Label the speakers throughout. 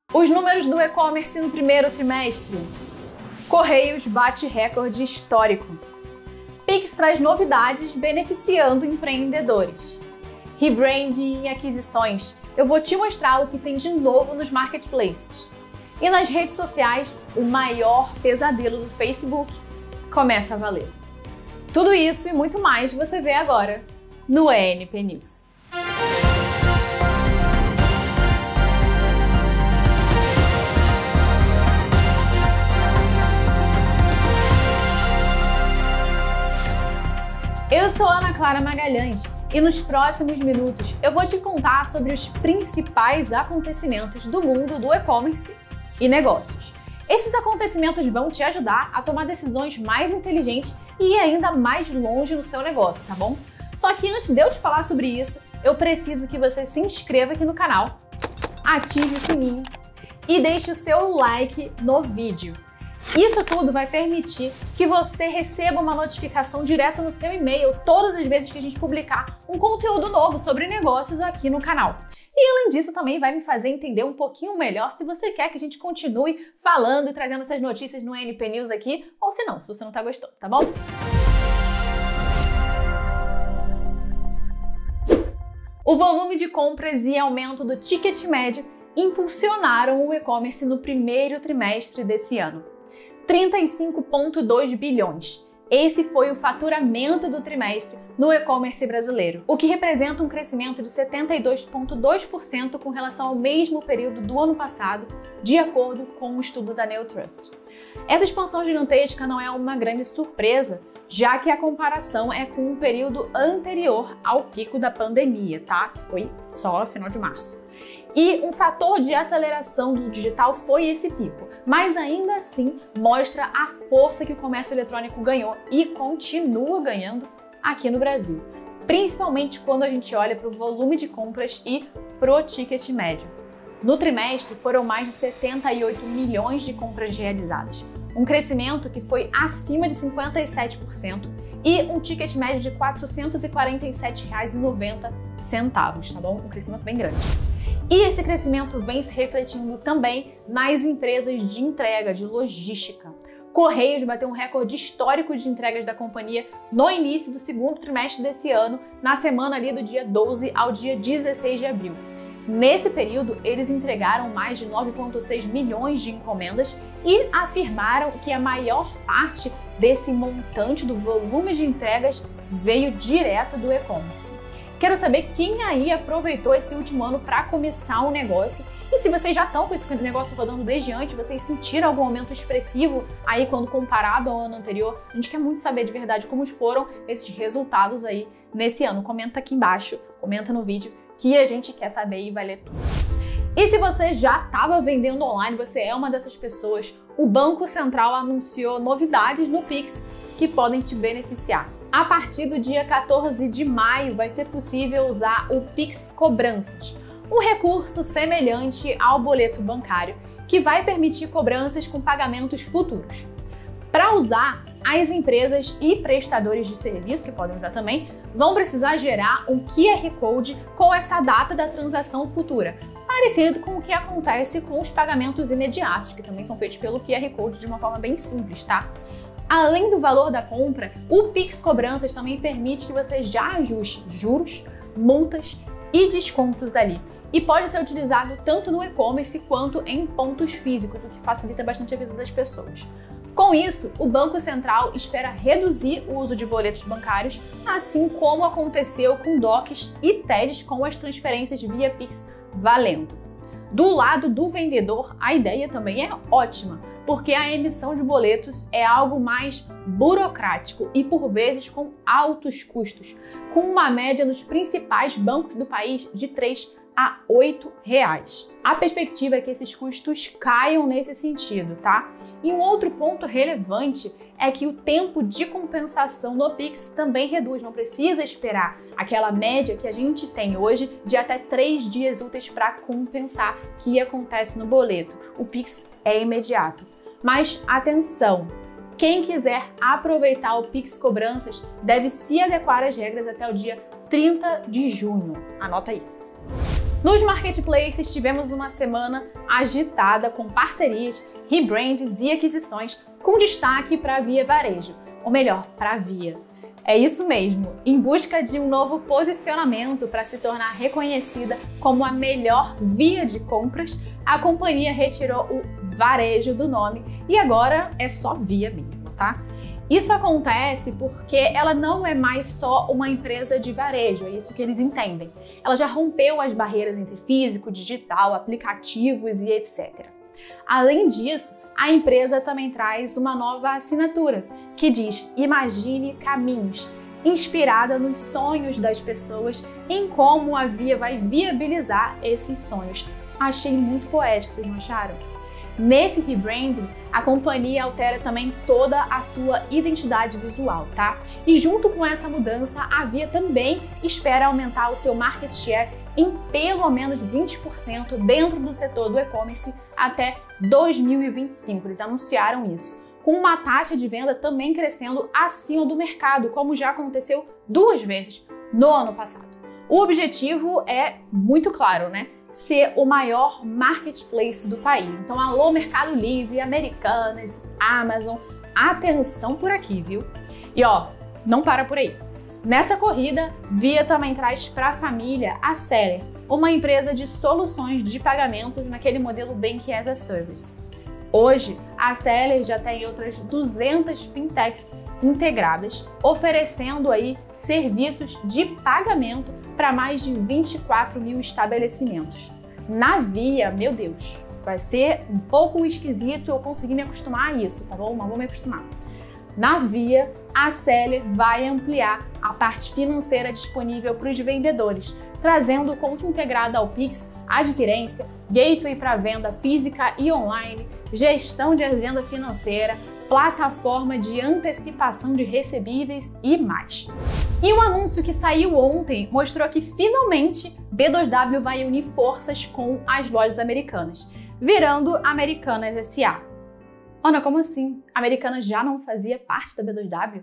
Speaker 1: Os números do e-commerce no primeiro trimestre. Correios bate recorde histórico. Pix traz novidades beneficiando empreendedores. Rebranding e aquisições. Eu vou te mostrar o que tem de novo nos marketplaces. E nas redes sociais, o maior pesadelo do Facebook começa a valer. Tudo isso e muito mais você vê agora no ENP News. Eu sou Ana Clara Magalhães e nos próximos minutos eu vou te contar sobre os principais acontecimentos do mundo do e-commerce e negócios. Esses acontecimentos vão te ajudar a tomar decisões mais inteligentes e ir ainda mais longe no seu negócio, tá bom? Só que antes de eu te falar sobre isso, eu preciso que você se inscreva aqui no canal, ative o sininho e deixe o seu like no vídeo. Isso tudo vai permitir que você receba uma notificação direto no seu e-mail todas as vezes que a gente publicar um conteúdo novo sobre negócios aqui no canal. E além disso, também vai me fazer entender um pouquinho melhor se você quer que a gente continue falando e trazendo essas notícias no ENP News aqui, ou se não, se você não tá gostando, tá bom? O volume de compras e aumento do ticket médio impulsionaram o e-commerce no primeiro trimestre desse ano. 35,2 bilhões. Esse foi o faturamento do trimestre no e-commerce brasileiro, o que representa um crescimento de 72,2% com relação ao mesmo período do ano passado, de acordo com um estudo da Neotrust. Essa expansão gigantesca não é uma grande surpresa, já que a comparação é com um período anterior ao pico da pandemia, tá? Que foi só no final de março. E um fator de aceleração do digital foi esse pico, mas ainda assim mostra a força que o comércio eletrônico ganhou e continua ganhando aqui no Brasil, principalmente quando a gente olha para o volume de compras e pro ticket médio. No trimestre foram mais de 78 milhões de compras realizadas, um crescimento que foi acima de 57% e um ticket médio de R$ 447,90, tá bom? Um crescimento bem grande. E esse crescimento vem se refletindo também nas empresas de entrega, de logística. Correios bateu um recorde histórico de entregas da companhia no início do segundo trimestre desse ano, na semana ali do dia 12 ao dia 16 de abril. Nesse período, eles entregaram mais de 9,6 milhões de encomendas e afirmaram que a maior parte desse montante do volume de entregas veio direto do e-commerce. Quero saber quem aí aproveitou esse último ano para começar um negócio e se vocês já estão com esse negócio rodando desde antes, vocês sentiram algum aumento expressivo aí quando comparado ao ano anterior. A gente quer muito saber de verdade como foram esses resultados aí nesse ano. Comenta aqui embaixo, comenta no vídeo que a gente quer saber e vai ler tudo. E se você já estava vendendo online, você é uma dessas pessoas, o Banco Central anunciou novidades no Pix que podem te beneficiar. A partir do dia 14 de maio vai ser possível usar o Pix Cobranças, um recurso semelhante ao boleto bancário que vai permitir cobranças com pagamentos futuros. Para usar, as empresas e prestadores de serviço, que podem usar também, vão precisar gerar um QR Code com essa data da transação futura, parecido com o que acontece com os pagamentos imediatos, que também são feitos pelo QR Code de uma forma bem simples, tá? Além do valor da compra, o Pix Cobranças também permite que você já ajuste juros, multas e descontos ali. E pode ser utilizado tanto no e-commerce quanto em pontos físicos, o que facilita bastante a vida das pessoas. Com isso, o Banco Central espera reduzir o uso de boletos bancários, assim como aconteceu com DOCs e TEDs com as transferências via Pix valendo. Do lado do vendedor, a ideia também é ótima, porque a emissão de boletos é algo mais burocrático e, por vezes, com altos custos, com uma média nos principais bancos do país de R$ 3 a R$ 8. A perspectiva é que esses custos caiam nesse sentido, tá? E um outro ponto relevante é que o tempo de compensação no Pix também reduz, não precisa esperar aquela média que a gente tem hoje de até 3 dias úteis para compensar que acontece no boleto. O Pix é imediato. Mas atenção, quem quiser aproveitar o Pix Cobranças deve se adequar às regras até o dia 30 de junho. Anota aí. Nos marketplaces, tivemos uma semana agitada com parcerias, rebrands e aquisições, com destaque para a Via Varejo, ou melhor, para a Via. É isso mesmo, em busca de um novo posicionamento para se tornar reconhecida como a melhor via de compras, a companhia retirou o varejo do nome e agora é só Via mesmo, tá? Isso acontece porque ela não é mais só uma empresa de varejo, é isso que eles entendem. Ela já rompeu as barreiras entre físico, digital, aplicativos e etc. Além disso, a empresa também traz uma nova assinatura, que diz Imagine Caminhos, inspirada nos sonhos das pessoas em como a Via vai viabilizar esses sonhos. Achei muito poético, vocês não acharam? Nesse rebranding, a companhia altera também toda a sua identidade visual, tá? E junto com essa mudança, a Via também espera aumentar o seu market share em pelo menos 20% dentro do setor do e-commerce até 2025. Eles anunciaram isso, com uma taxa de venda também crescendo acima do mercado, como já aconteceu 2 vezes no ano passado. O objetivo é muito claro, né? Ser o maior marketplace do país. Então, alô Mercado Livre, Americanas, Amazon, atenção por aqui, viu? E ó, não para por aí. Nessa corrida, Via também traz para a família a Seller, uma empresa de soluções de pagamentos naquele modelo Bank as a Service. Hoje, a Seller já tem outras 200 fintechs integradas, oferecendo aí serviços de pagamento para mais de 24 mil estabelecimentos. Na Via, meu Deus, vai ser um pouco esquisito eu conseguir me acostumar a isso, tá bom? Mas vou me acostumar. Na Via, a Seller vai ampliar a parte financeira disponível para os vendedores, trazendo conta integrada ao Pix, adquirência, gateway para venda física e online, gestão de agenda financeira, plataforma de antecipação de recebíveis e mais. E um anúncio que saiu ontem mostrou que finalmente B2W vai unir forças com as lojas americanas, virando Americanas S.A. Ana, como assim? Americanas já não fazia parte da B2W?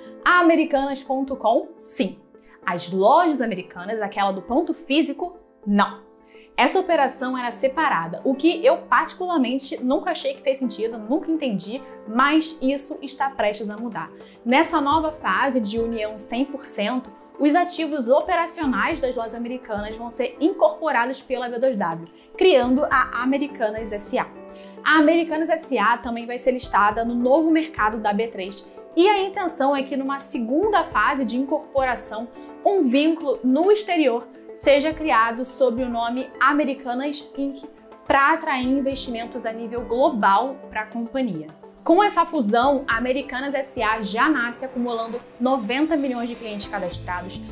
Speaker 1: A Americanas.com, sim. As lojas americanas, aquela do ponto físico, não. Essa operação era separada, o que eu particularmente nunca achei que fez sentido, nunca entendi, mas isso está prestes a mudar. Nessa nova fase de união 100%, os ativos operacionais das lojas americanas vão ser incorporados pela B2W, criando a Americanas S.A. A Americanas S.A. também vai ser listada no novo mercado da B3 e a intenção é que numa segunda fase de incorporação, um vínculo no exterior seja criado sob o nome Americanas Inc. para atrair investimentos a nível global para a companhia. Com essa fusão, a Americanas S.A. já nasce acumulando 90 milhões de clientes cadastrados,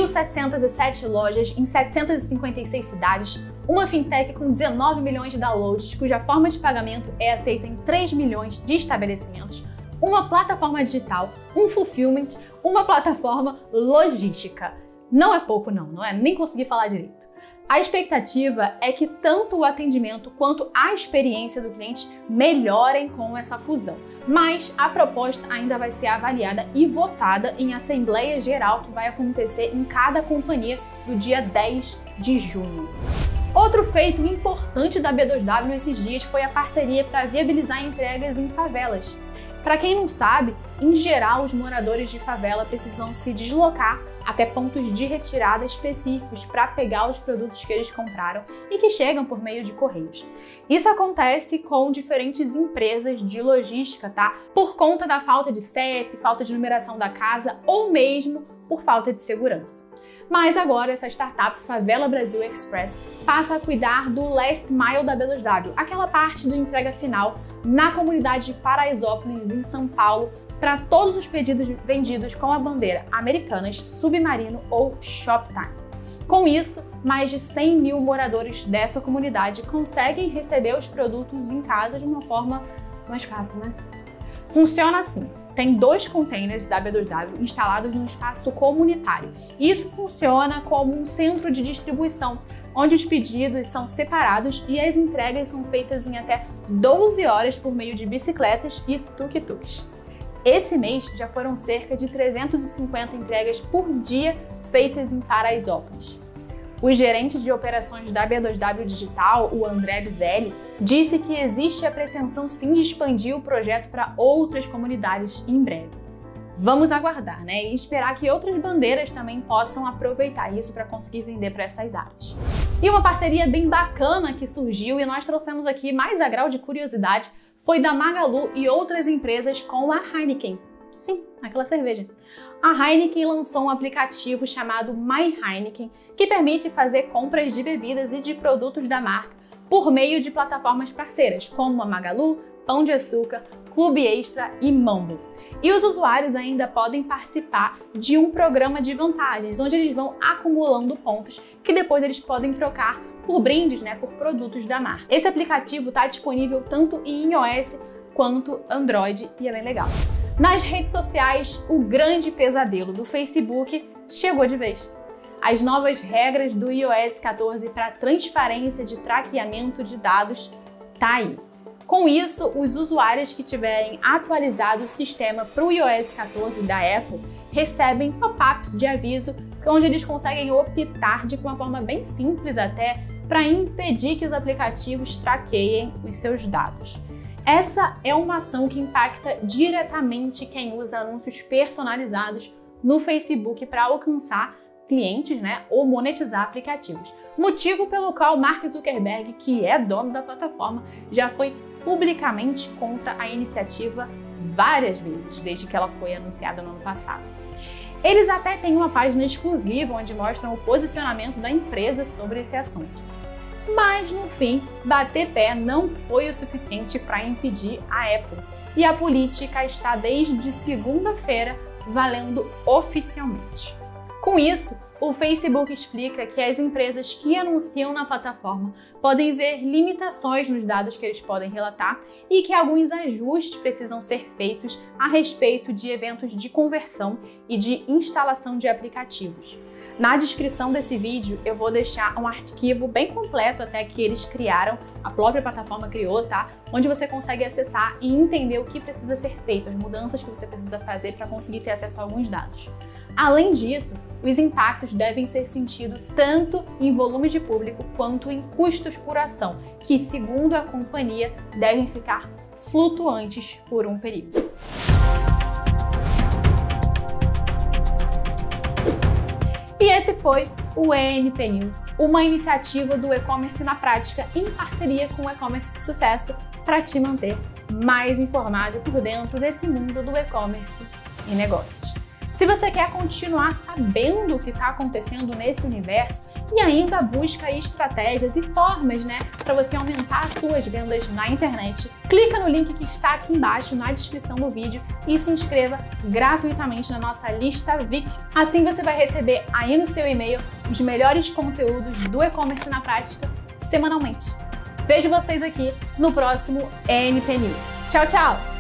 Speaker 1: 1.707 lojas em 756 cidades, uma fintech com 19 milhões de downloads, cuja forma de pagamento é aceita em 3 milhões de estabelecimentos, uma plataforma digital, um fulfillment, uma plataforma logística. Não é pouco não é? Nem consegui falar direito. A expectativa é que tanto o atendimento quanto a experiência do cliente melhorem com essa fusão, mas a proposta ainda vai ser avaliada e votada em Assembleia Geral que vai acontecer em cada companhia no dia 10 de junho. Outro feito importante da B2W nesses dias foi a parceria para viabilizar entregas em favelas. Para quem não sabe, em geral os moradores de favela precisam se deslocar até pontos de retirada específicos para pegar os produtos que eles compraram e que chegam por meio de correios. Isso acontece com diferentes empresas de logística, tá? Por conta da falta de CEP, falta de numeração da casa ou mesmo por falta de segurança. Mas agora essa startup Favela Brasil Express passa a cuidar do last mile da B2W, aquela parte de entrega final na comunidade de Paraisópolis, em São Paulo, para todos os pedidos vendidos com a bandeira Americanas, Submarino ou Shoptime. Com isso, mais de 100 mil moradores dessa comunidade conseguem receber os produtos em casa de uma forma mais fácil, né? Funciona assim. Tem 2 containers da B2W instalados no espaço comunitário. Isso funciona como um centro de distribuição, onde os pedidos são separados e as entregas são feitas em até 12 horas por meio de bicicletas e tuk-tuks. Esse mês já foram cerca de 350 entregas por dia feitas em Paraisópolis. O gerente de operações da B2W Digital, o André Bizelli, disse que existe a pretensão sim de expandir o projeto para outras comunidades em breve. Vamos aguardar, né? E esperar que outras bandeiras também possam aproveitar isso para conseguir vender para essas áreas. E uma parceria bem bacana que surgiu e nós trouxemos aqui mais a grau de curiosidade foi da Magalu e outras empresas com a Heineken. Sim, aquela cerveja. A Heineken lançou um aplicativo chamado My Heineken que permite fazer compras de bebidas e de produtos da marca por meio de plataformas parceiras como a Magalu, Pão de Açúcar, Clube Extra e Mambo. E os usuários ainda podem participar de um programa de vantagens, onde eles vão acumulando pontos que depois eles podem trocar por brindes, né, por produtos da marca. Esse aplicativo está disponível tanto em iOS quanto Android e é bem legal. Nas redes sociais, o grande pesadelo do Facebook chegou de vez. As novas regras do iOS 14 para transparência de traqueamento de dados tá aí. Com isso, os usuários que tiverem atualizado o sistema para o iOS 14 da Apple recebem pop-ups de aviso onde eles conseguem optar de uma forma bem simples até para impedir que os aplicativos traqueiem os seus dados. Essa é uma ação que impacta diretamente quem usa anúncios personalizados no Facebook para alcançar clientes, né, ou monetizar aplicativos. Motivo pelo qual Mark Zuckerberg, que é dono da plataforma, já foi publicamente contra a iniciativa várias vezes, desde que ela foi anunciada no ano passado. Eles até têm uma página exclusiva onde mostram o posicionamento da empresa sobre esse assunto. Mas, no fim, bater pé não foi o suficiente para impedir a Apple. E a política está desde segunda-feira valendo oficialmente. Com isso, o Facebook explica que as empresas que anunciam na plataforma podem ver limitações nos dados que eles podem relatar e que alguns ajustes precisam ser feitos a respeito de eventos de conversão e de instalação de aplicativos. Na descrição desse vídeo eu vou deixar um arquivo bem completo até que eles criaram, a própria plataforma criou, tá? Onde você consegue acessar e entender o que precisa ser feito, as mudanças que você precisa fazer para conseguir ter acesso a alguns dados. Além disso, os impactos devem ser sentidos tanto em volume de público quanto em custos por ação, que, segundo a companhia, devem ficar flutuantes por um período. E esse foi o ENP News, uma iniciativa do E-Commerce na Prática em parceria com o E-Commerce de Sucesso para te manter mais informado por dentro desse mundo do e-commerce e negócios. Se você quer continuar sabendo o que está acontecendo nesse universo e ainda busca estratégias e formas, né, para você aumentar as suas vendas na internet, clica no link que está aqui embaixo na descrição do vídeo e se inscreva gratuitamente na nossa lista VIP. Assim você vai receber aí no seu e-mail os melhores conteúdos do e-commerce na prática semanalmente. Vejo vocês aqui no próximo ENP News. Tchau, tchau!